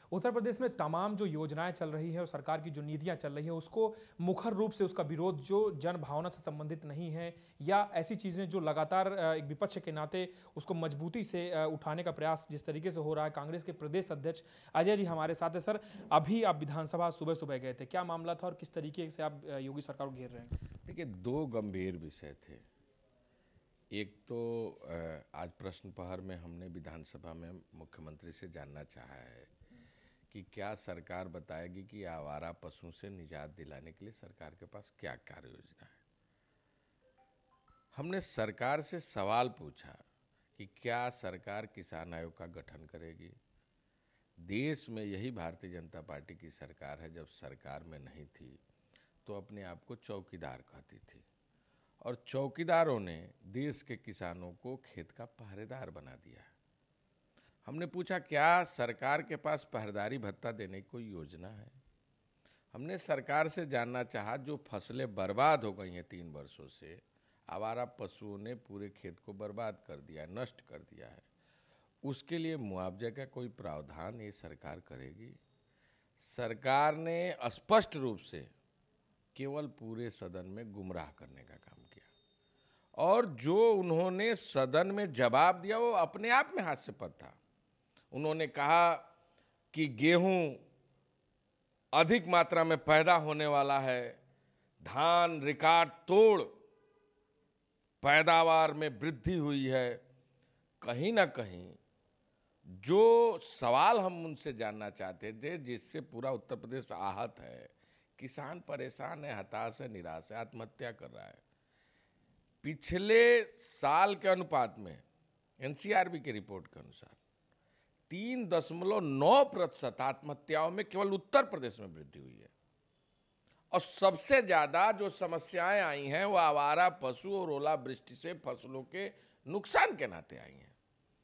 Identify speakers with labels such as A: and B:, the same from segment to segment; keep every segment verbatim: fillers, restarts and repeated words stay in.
A: उत्तर प्रदेश में तमाम जो योजनाएं चल रही है और सरकार की जो नीतियां चल रही है उसको मुखर रूप से उसका विरोध जो जन भावना से संबंधित नहीं है या ऐसी चीजें जो लगातार अ, एक विपक्ष के नाते उसको मजबूती से अ, उठाने का प्रयास जिस तरीके से हो रहा है। कांग्रेस के प्रदेश अध्यक्ष अजय जी हमारे साथ है। सर, अभी आप विधानसभा सुबह सुबह गए थे, क्या मामला था और किस तरीके से आप अ, योगी सरकार को घेर रहे हैं?
B: देखिए, दो गंभीर विषय थे। एक तो अ, आज प्रश्न प्रहर में हमने विधानसभा में मुख्यमंत्री से जानना चाहा है कि क्या सरकार बताएगी कि आवारा पशु से निजात दिलाने के लिए सरकार के पास क्या कार्य योजना है। हमने सरकार से सवाल पूछा कि क्या सरकार किसान आयोग का गठन करेगी। देश में यही भारतीय जनता पार्टी की सरकार है, जब सरकार में नहीं थी तो अपने आप को चौकीदार कहती थी और चौकीदारों ने देश के किसानों को खेत का पहरेदार बना दिया। हमने पूछा क्या सरकार के पास पहरेदारी भत्ता देने की कोई योजना है। हमने सरकार से जानना चाहा, जो फसलें बर्बाद हो गई हैं तीन वर्षों से, आवारा पशुओं ने पूरे खेत को बर्बाद कर दिया, नष्ट कर दिया है, उसके लिए मुआवजे का कोई प्रावधान ये सरकार करेगी। सरकार ने स्पष्ट रूप से केवल पूरे सदन में गुमराह करने का काम किया और जो उन्होंने सदन में जवाब दिया वो अपने आप में हास्यास्पद था। उन्होंने कहा कि गेहूं अधिक मात्रा में पैदा होने वाला है, धान रिकॉर्ड तोड़ पैदावार में वृद्धि हुई है। कहीं ना कहीं जो सवाल हम उनसे जानना चाहते थे, जिससे पूरा उत्तर प्रदेश आहत है, किसान परेशान है, हताश है, निराश है, आत्महत्या कर रहा है। पिछले साल के अनुपात में एनसीआरबी की रिपोर्ट के अनुसार तीन दशमलव नौ प्रतिशत आत्महत्याओं में केवल उत्तर प्रदेश में वृद्धि हुई है और सबसे ज्यादा जो समस्याएं आई हैं वो आवारा पशु और ओलावृष्टि से फसलों के नुकसान के नाते आई हैं।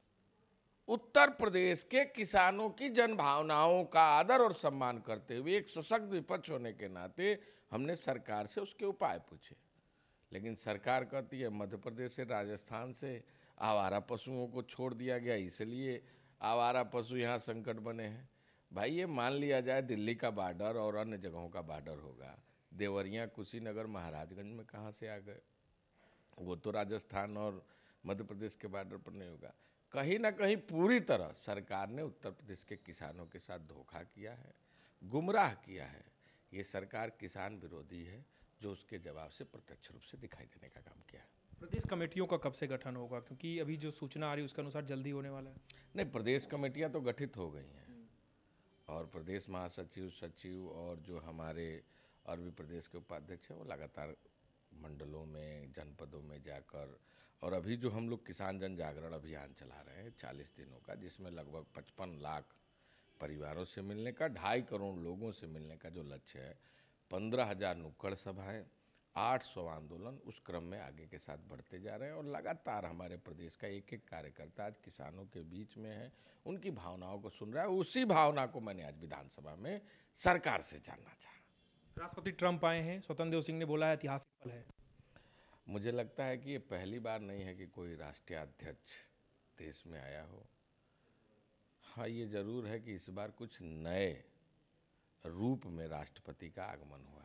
B: उत्तर प्रदेश के किसानों की जन भावनाओं का आदर और सम्मान करते हुए एक सशक्त विपक्ष होने के नाते हमने सरकार से उसके उपाय पूछे, लेकिन सरकार कहती है मध्य प्रदेश से, राजस्थान से आवारा पशुओं को छोड़ दिया गया, इसलिए आवारा पशु यहाँ संकट बने हैं। भाई, ये मान लिया जाए दिल्ली का बॉर्डर और अन्य जगहों का बॉर्डर होगा, देवरिया, कुशीनगर, महाराजगंज में कहाँ से आ गए? वो तो राजस्थान और मध्य प्रदेश के बॉर्डर पर नहीं होगा। कहीं ना कहीं पूरी तरह सरकार ने उत्तर प्रदेश के किसानों के साथ धोखा किया है, गुमराह किया है। ये सरकार किसान विरोधी है, जो उसके जवाब से प्रत्यक्ष रूप से दिखाई देने का काम किया है।
A: प्रदेश कमेटियों का कब से गठन होगा, क्योंकि अभी जो सूचना आ रही है उसके अनुसार जल्दी होने वाला है?
B: नहीं, प्रदेश कमेटियां तो गठित हो गई हैं और प्रदेश महासचिव, सचिव और जो हमारे और भी प्रदेश के उपाध्यक्ष हैं वो लगातार मंडलों में, जनपदों में जाकर, और अभी जो हम लोग किसान जन जागरण अभियान चला रहे हैं चालीस दिनों का, जिसमें लगभग पचपन लाख परिवारों से मिलने का, ढाई करोड़ लोगों से मिलने का जो लक्ष्य है, पंद्रह हजार नुक्कड़ सभाएं, आठ सौ आंदोलन, उस क्रम में आगे के साथ बढ़ते जा रहे हैं और लगातार हमारे प्रदेश का एक एक कार्यकर्ता आज किसानों के बीच में है, उनकी भावनाओं को सुन रहा है। उसी भावना को मैंने आज विधानसभा में सरकार से जानना चाहा।
A: राष्ट्रपति ट्रंप आए हैं, स्वतंत्र देव सिंह ने बोला है ऐतिहासिक पल है।
B: मुझे लगता है कि ये पहली बार नहीं है कि कोई राष्ट्रीय अध्यक्ष देश में आया हो। हाँ, ये जरूर है कि इस बार कुछ नए रूप में राष्ट्रपति का आगमन हुआ है।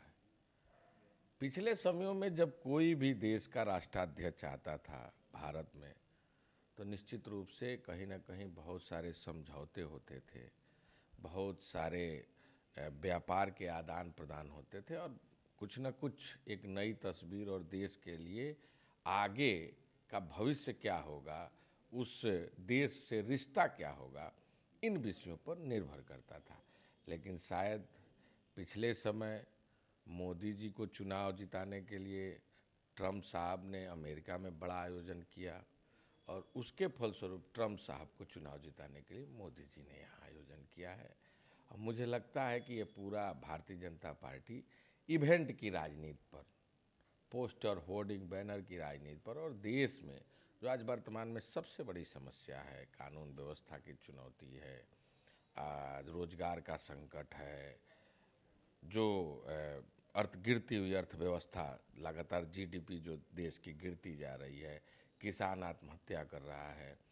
B: पिछले समयों में जब कोई भी देश का राष्ट्राध्यक्ष आता था भारत में, तो निश्चित रूप से कहीं ना कहीं बहुत सारे समझौते होते थे, बहुत सारे व्यापार के आदान प्रदान होते थे और कुछ न कुछ एक नई तस्वीर और देश के लिए आगे का भविष्य क्या होगा, उस देश से रिश्ता क्या होगा, इन विषयों पर निर्भर करता था। लेकिन शायद पिछले समय मोदी जी को चुनाव जिताने के लिए ट्रंप साहब ने अमेरिका में बड़ा आयोजन किया और उसके फलस्वरूप ट्रंप साहब को चुनाव जिताने के लिए मोदी जी ने यहाँ आयोजन किया है। और मुझे लगता है कि ये पूरा भारतीय जनता पार्टी इवेंट की राजनीति पर, पोस्टर, होर्डिंग, बैनर की राजनीति पर और देश में जो आज वर्तमान में सबसे बड़ी समस्या है, कानून व्यवस्था की चुनौती है, आज रोजगार का संकट है, जो अर्थ गिरती हुई अर्थव्यवस्था, लगातार जीडीपी जो देश की गिरती जा रही है, किसान आत्महत्या कर रहा है,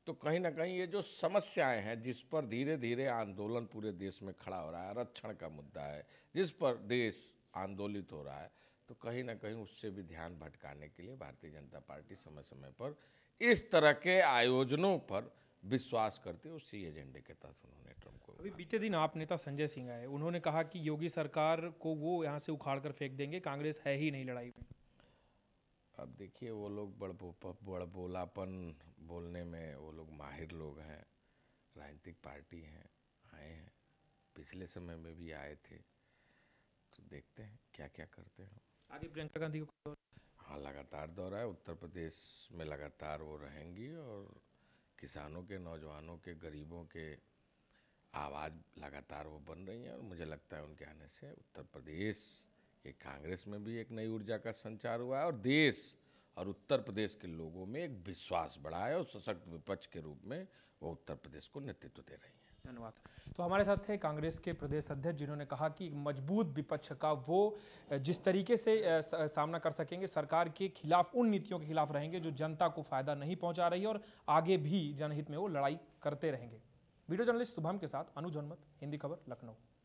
B: तो कहीं ना कहीं ये जो समस्याएं हैं जिस पर धीरे धीरे आंदोलन पूरे देश में खड़ा हो रहा है, आरक्षण का मुद्दा है जिस पर देश आंदोलित हो रहा है, तो कहीं ना कहीं उससे भी ध्यान भटकाने के लिए भारतीय जनता पार्टी समय समय पर इस तरह के आयोजनों पर विश्वास करती है। उसी एजेंडे के तहत उन्होंने ट्रम्प को
A: अभी बीते दिन आप नेता संजय सिंह आए, उन्होंने कहा कि योगी सरकार को वो यहाँ से उखाड़ कर फेंक देंगे, कांग्रेस है ही नहीं लड़ाई में।
B: अब देखिए, वो लोग बड़ बड़ बोलापन बोलने में वो लोग माहिर लोग हैं, राजनीतिक पार्टी हैं, आए हैं, पिछले समय में भी आए थे, तो देखते हैं क्या क्या करते हैं।
A: आगे प्रियंका गांधी को
B: हाँ, लगातार दौरा है, उत्तर प्रदेश में लगातार वो रहेंगी और किसानों के, नौजवानों के, गरीबों के आवाज़ लगातार वो बन रही हैं और मुझे लगता है उनके आने से उत्तर प्रदेश के कांग्रेस में भी एक नई ऊर्जा का संचार हुआ है और देश और उत्तर प्रदेश के लोगों में एक विश्वास बढ़ा है और सशक्त विपक्ष के रूप में वो उत्तर प्रदेश को नेतृत्व दे रही हैं।
A: धन्यवाद। तो हमारे साथ थे कांग्रेस के प्रदेश अध्यक्ष, जिन्होंने कहा कि मजबूत विपक्ष का वो जिस तरीके से सामना कर सकेंगे, सरकार के खिलाफ, उन नीतियों के खिलाफ रहेंगे जो जनता को फायदा नहीं पहुंचा रही है और आगे भी जनहित में वो लड़ाई करते रहेंगे। वीडियो जर्नलिस्ट शुभम के साथ अनुज हनुमत, हिंदी खबर, लखनऊ।